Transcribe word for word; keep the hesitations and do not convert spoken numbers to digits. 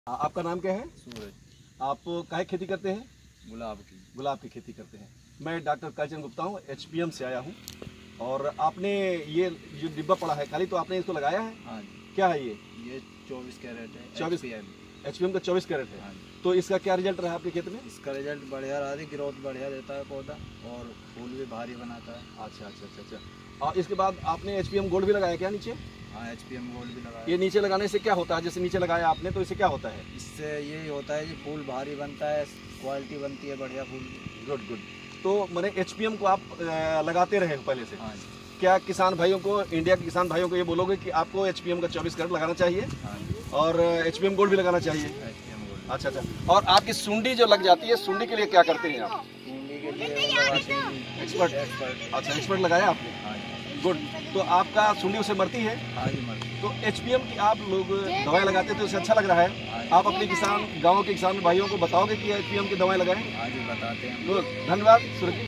आ, आपका नाम क्या है? सूरज। आप काहे खेती करते हैं? गुलाब की। गुलाब की खेती करते हैं। मैं डॉक्टर कालीचंद गुप्ता हूँ, एच पी एम से आया हूँ। और आपने ये जो डिब्बा पड़ा है खाली, तो आपने इसको लगाया है? हाँ जी। क्या है ये? ये चौबीस कैरेट है। चौबीस H P M. H P M का चौबीस कैरेट है। हाँ जी। तो इसका क्या रिजल्ट रहा आपके खेत में? इसका रिजल्ट बढ़िया रहा है, ग्रोथ बढ़िया देता है पौधा और फूल भी भारी बनाता है। अच्छा अच्छा अच्छा अच्छा। और इसके बाद आपने एच पी एम गोल्ड भी लगाया क्या नीचे? हाँ, एच पी एम गोल्ड भी लगाया। ये नीचे लगाने से क्या होता है? जैसे नीचे लगाया आपने तो इससे क्या होता है? इससे यही होता है कि फूल भारी बनता है, क्वालिटी बनती है बढ़िया फूल की। Good good. तो मैंने एच पी एम को आप अ, लगाते रहे हो पहले से? हाँ जी। क्या किसान भाइयों को, इंडिया के किसान भाइयों को ये बोलोगे कि आपको एच पी एम का चौबीस कैरेट लगाना चाहिए? हाँ जी। और एच पी एम गोल्ड भी लगाना चाहिए? H P M gold. अच्छा अच्छा। और आपकी सुंडी जो लग जाती है, सुंडी के लिए क्या करते हैं आप? सुंडी के लिए वो लगाते हैं एक्सपर्ट। एक्सपर्ट। अच्छा, एक्सपर्ट लगाया आपने? हाँ जी। गुड। तो आपका सुंडी उसे मरती है? हाँ जी, मर। तो एच पी एम की आप लोग दवाएं लगाते हैं तो उसे अच्छा लग रहा है। हाँ जी। आप अपने किसान, गाँव के किसान भाइयों को बताओगे कि एच पी एम की दवाएं लगाएं? हाँ जी, बताते हैं। गुड, धन्यवाद सुरज।